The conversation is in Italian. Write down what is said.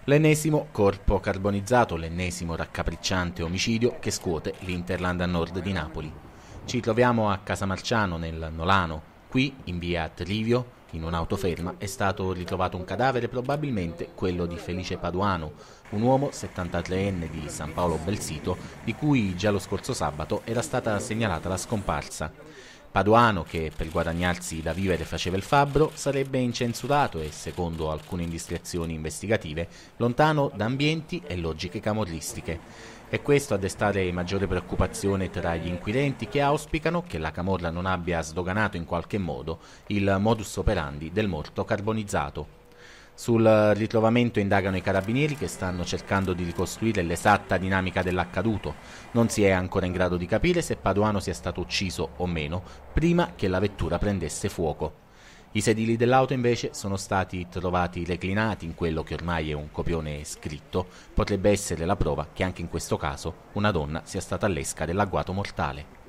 L'ennesimo corpo carbonizzato, l'ennesimo raccapricciante omicidio che scuote l'Interland a nord di Napoli. Ci troviamo a Casamarciano, nel Nolano. Qui, in via Trivio, in un'autoferma, è stato ritrovato un cadavere, probabilmente quello di Felice Paduano, un uomo 73enne di San Paolo Belsito, di cui già lo scorso sabato era stata segnalata la scomparsa. Paduano, che per guadagnarsi da vivere faceva il fabbro, sarebbe incensurato e, secondo alcune indiscrezioni investigative, lontano da ambienti e logiche camorristiche. È questo a destare maggiore preoccupazione tra gli inquirenti, che auspicano che la camorra non abbia sdoganato in qualche modo il modus operandi del morto carbonizzato. Sul ritrovamento indagano i carabinieri, che stanno cercando di ricostruire l'esatta dinamica dell'accaduto. Non si è ancora in grado di capire se Paduano sia stato ucciso o meno prima che la vettura prendesse fuoco. I sedili dell'auto invece sono stati trovati reclinati in quello che ormai è un copione scritto. Potrebbe essere la prova che anche in questo caso una donna sia stata all'esca dell'agguato mortale.